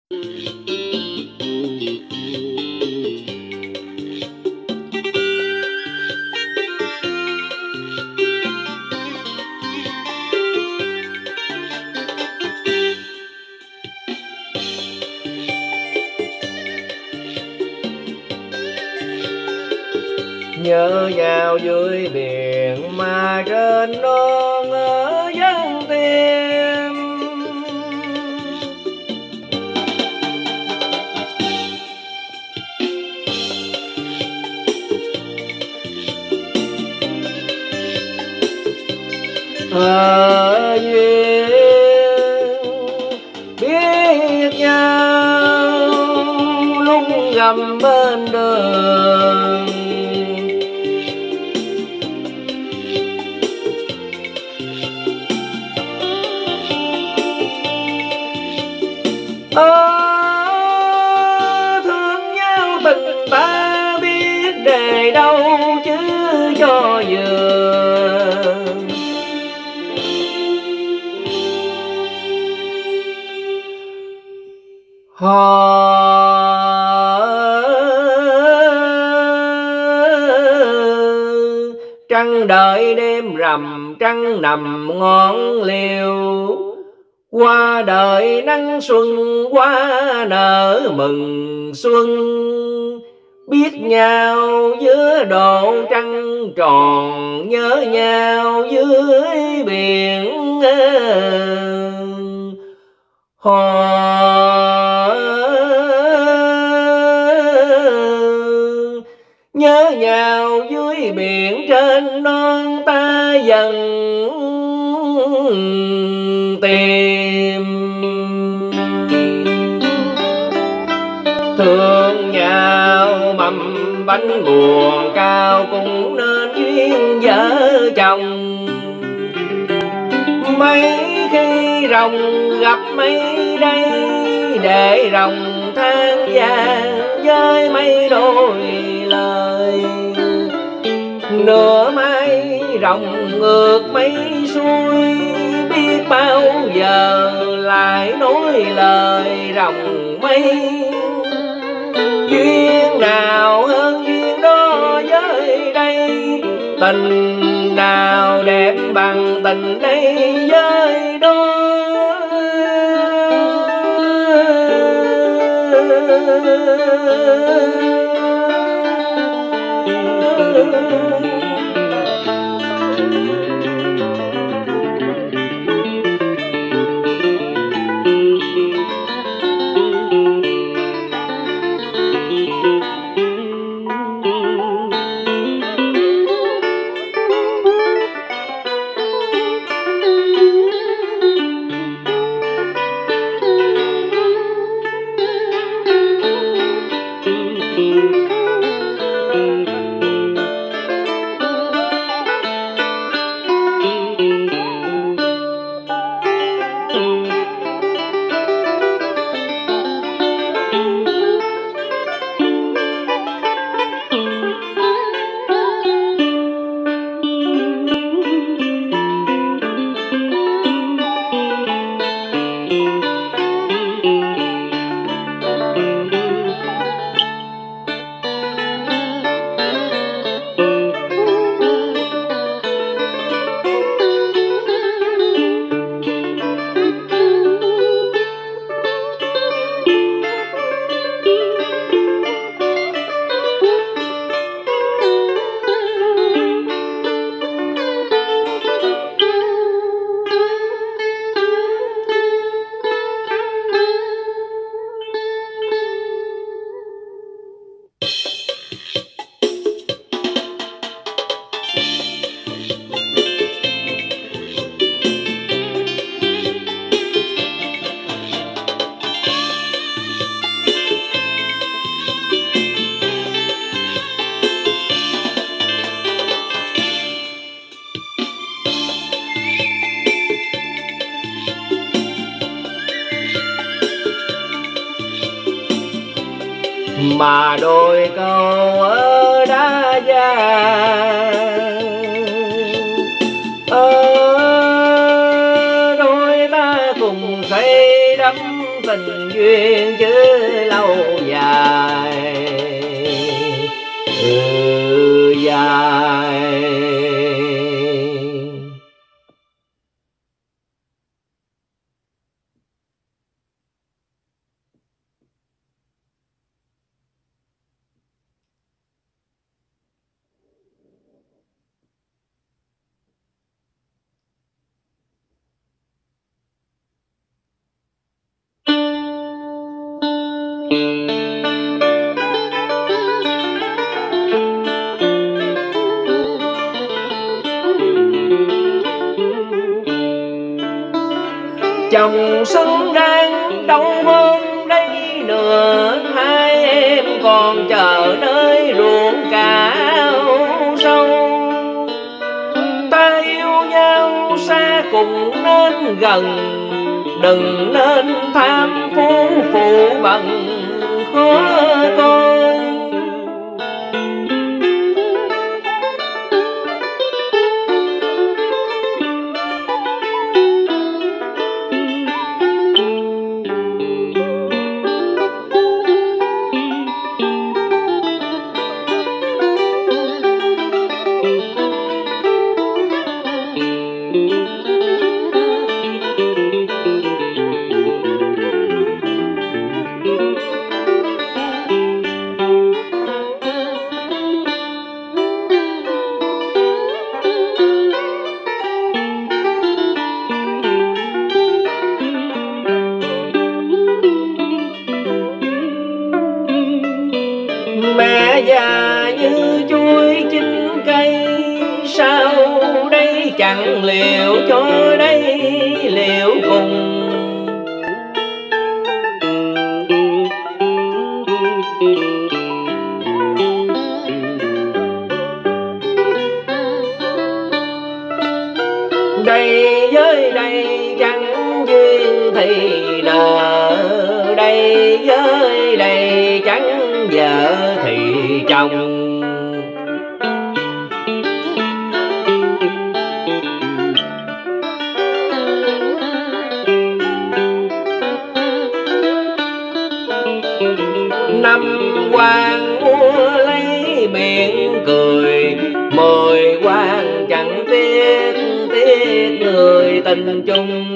Nhớ nhau dưới biển mà trên non ở dân tim. Ở duyên biết nhau lúc gặp bên đường, thương nhau tình ta biết để đâu chứ cho vừa. Trăng đợi đêm rằm, trăng nằm ngọn liều, qua đời nắng xuân, qua nở mừng xuân. Biết nhau giữa độ trăng tròn, nhớ nhau dưới biển nhớ nhau dưới biển trên non ta dần tìm. Thương nhau mầm bánh buồn cao cũng nên duyên vợ chồng. Mấy khi rồng gặp mấy đây, để rồng than vàng với mấy đôi lời. Nửa mai rồng ngược mấy xuôi, biết bao giờ lại nói lời rồng mây. Duyên nào hơn duyên đó với đây, tình nào đẹp bằng tình đây với đó. Mà đôi câu ở đá vàng, đôi ta cùng xây đắm tình duyên. duyên chứ lâu dài dài. Chồng xứng đáng đâu hơn đây nữa, hai em còn chờ nơi ruộng cào sâu. Ta yêu nhau xa cùng nên gần, đừng nên tham phú phụ bằng khó coi. Mẹ già như chuối chín cây, sao đây chẳng liệu cho đây liệu cùng. Đây với đây chẳng duyên thì nợ, đây với đây chẳng vợ thì chồng. Năm quan mua lấy miệng cười, 10 quan chẳng tiếc người tình chung.